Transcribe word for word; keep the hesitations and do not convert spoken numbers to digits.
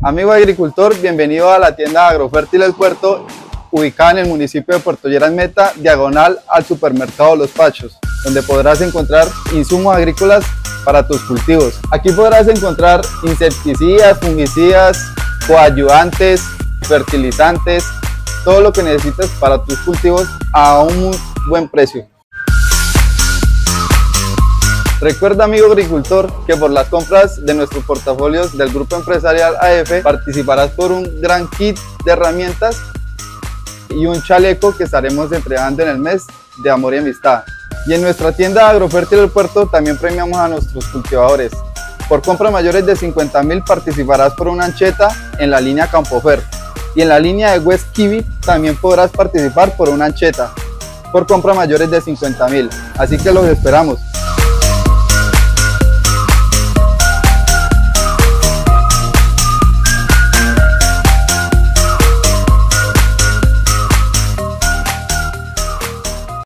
Amigo agricultor, bienvenido a la tienda Agrofértil El Puerto, ubicada en el municipio de Puerto Lleras Meta, diagonal al supermercado Los Pachos, donde podrás encontrar insumos agrícolas para tus cultivos. Aquí podrás encontrar insecticidas, fungicidas, coayudantes, fertilizantes, todo lo que necesites para tus cultivos a un muy buen precio. Recuerda, amigo agricultor, que por las compras de nuestros portafolios del Grupo Empresarial A F participarás por un gran kit de herramientas y un chaleco que estaremos entregando en el mes de amor y amistad. Y en nuestra tienda Agrofértil El Puerto también premiamos a nuestros cultivadores. Por compras mayores de cincuenta mil participarás por una ancheta en la línea Campofer. Y en la línea de West Kiwi también podrás participar por una ancheta por compras mayores de cincuenta mil. Así que los esperamos.